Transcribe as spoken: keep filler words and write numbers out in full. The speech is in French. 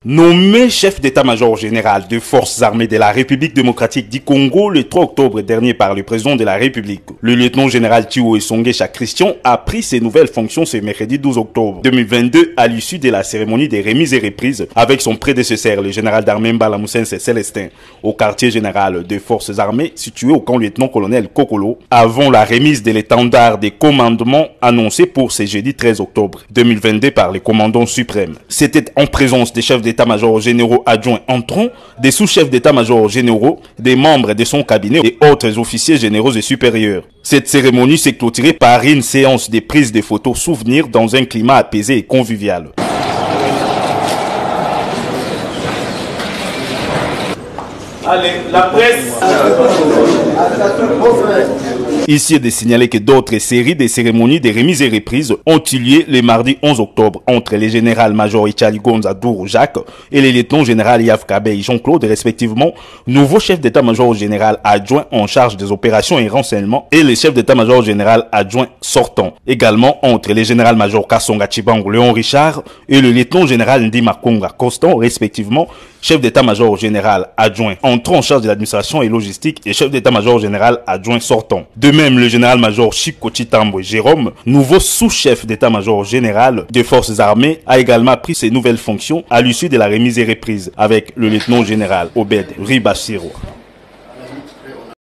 Nommé chef d'état-major général des forces armées de la République démocratique du Congo le trois octobre dernier par le président de la République, le lieutenant-général Thio Esongesha Christian a pris ses nouvelles fonctions ce mercredi douze octobre deux mille vingt-deux à l'issue de la cérémonie des remises et reprises avec son prédécesseur, le général d'armée Mbala Moussense Célestin, au quartier général des forces armées situé au camp lieutenant-colonel Kokolo, avant la remise de l'étendard des commandements annoncé pour ce jeudi treize octobre deux mille vingt-deux par le commandant suprême. C'était en présence des chefs d'état-major généraux adjoints entrants, des sous-chefs d'état-major généraux, des membres de son cabinet et autres officiers généraux et supérieurs. Cette cérémonie s'est clôturée par une séance de prise de photos souvenirs dans un climat apaisé et convivial. Allez, la presse. Ici est de signaler que d'autres séries de cérémonies de remises et reprises ont eu lieu le mardi onze octobre entre le général-major Ichali Gonza Dour Jacques et le lieutenant-général Yav Kabey Jean-Claude, respectivement, nouveau chef d'état-major général adjoint en charge des opérations et renseignements, et le chef d'état-major général adjoint sortant. Également entre le général-major Kassonga Chibango Léon Richard et le lieutenant-général Ndima Konga Constant, respectivement, chef d'état-major général adjoint entrant en charge de l'administration et logistique et chef d'état-major général adjoint sortant. De même, le général-major Chiko Chitambwe Jérôme, nouveau sous-chef d'état-major général des forces armées, a également pris ses nouvelles fonctions à l'issue de la remise et reprise avec le lieutenant-général Obed Ribachiro.